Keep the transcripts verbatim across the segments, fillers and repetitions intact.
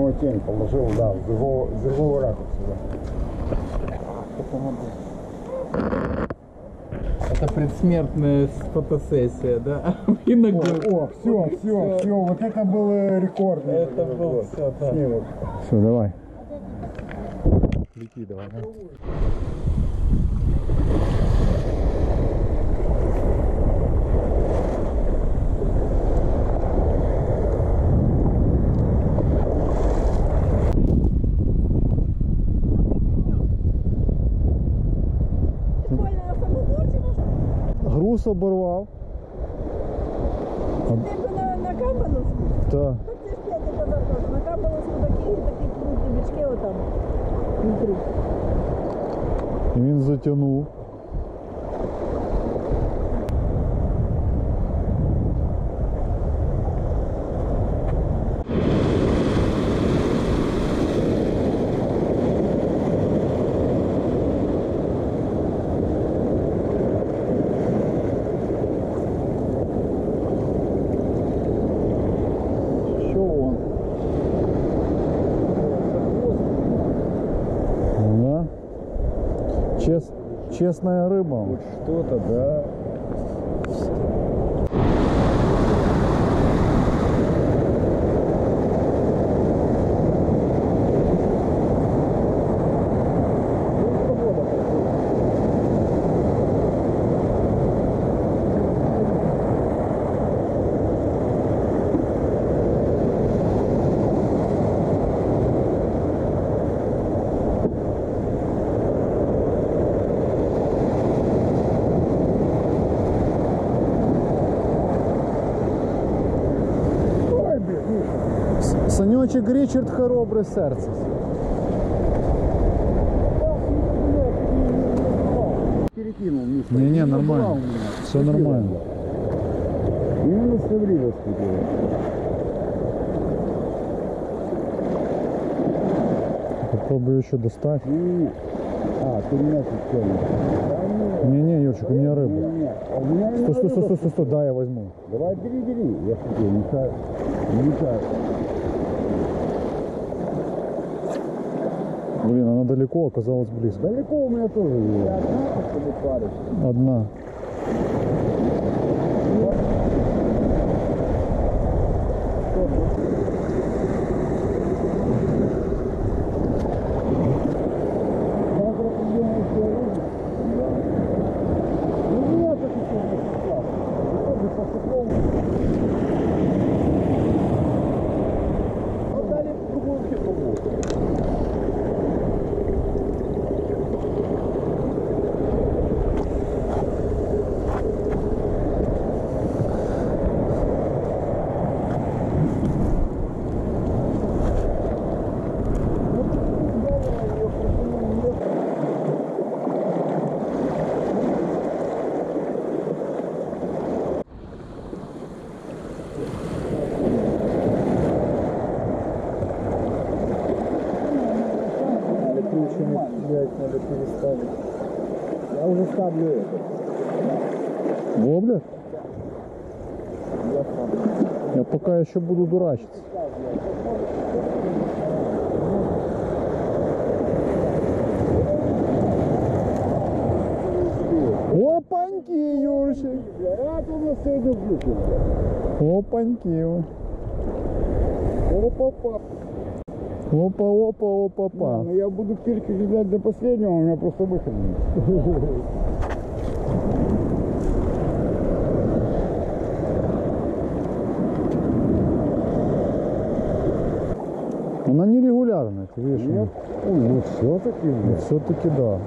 него тень положил, да, с другого, с другого ракурса, да. Это предсмертная фотосессия, да? И на О, о, все, все, все, вот это был рекордный. Это был все, да. Снимок. Все, давай. Лети, давай. Да. Груз оборвав. Ти на, на Камбаловську? Так. Так це ж п'ять я казав теж. На Камбаловську такі, такі крупні бички отам. Внутрі. І він затягнув. Чест, честная рыба. Вот что-то, да. Санечек Ричард хоробрый сердце. Перекинул вниз. Не-не, нормально. Все нормально. Именно ставрилось хотело. Попробую еще достать. Не-не-не. А, ты меня тут тянешь. Не-не, Юрчик, у меня рыба. Не-не-не. А у меня Стой, стой, стой, стой, стой, стой, да, я возьму. Давай, бери, бери. Я шутил, не так. Не так. Блин, она далеко, оказалась близко. Далеко у меня тоже есть. Одна, чтобы парить. Одна. Надо переставить. Я уже ставлю это. Воблер? Я ставлю. Я пока еще буду дурачиться. Опаньки, Юрчик. А ты у нас сегодня включил. Опаньки. Опа-па. Опа, опа, опа, па. Ну, я буду кирки ждать до последнего, у меня просто выход нет. Она нерегулярная, ты видишь? Нет? Ой, ну все-таки. Ну, все-таки да.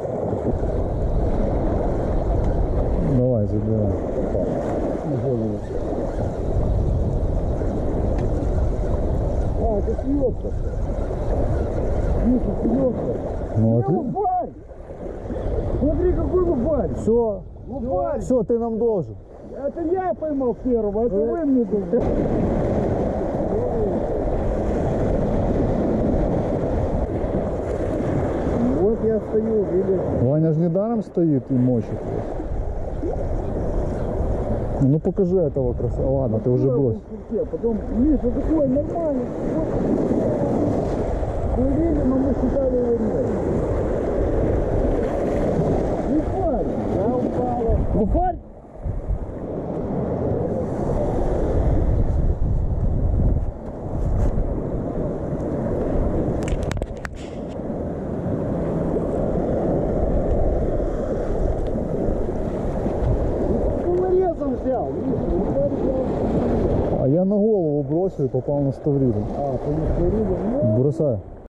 Давай, забирай. А, это селедка. Миша, селедка. Ну, Это лупарь! Смотри, какой лупарь! все, Лупарь! все, ты нам должен. Это я поймал первого, это вы мне должны. Вот я стою, видишь? Ваня же недаром стоит и мочит. Ну покажи этого красавца. Ладно, ты уже брось. Потом, Миша, такой нормальный. Мы видим, а мы считали его нет. Не парь. Да, упала. Ну фарь! Ну, нарезом взял. Миша, ну, парь взял. А я на голову бросил и попал на ставриду. А, по Ставриду, ну, Бросай.